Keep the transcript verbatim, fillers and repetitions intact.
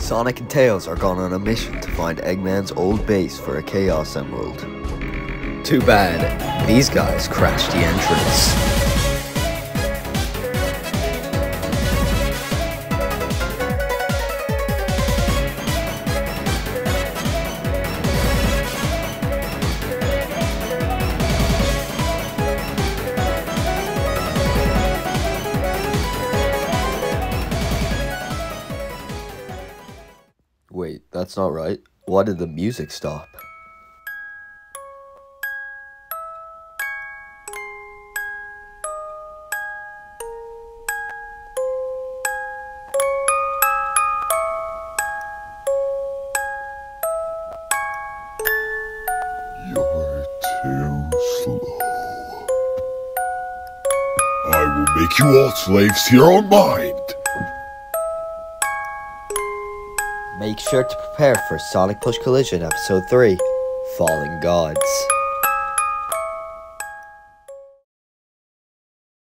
Sonic and Tails are gone on a mission to find Eggman's old base for a Chaos Emerald. Too bad, these guys crashed the entrance. Wait, that's not right. Why did the music stop? You're too slow. I will make you all slaves to your own mind. Make sure to prepare for Sonic Plush Collision Episode three, Fallen Gods.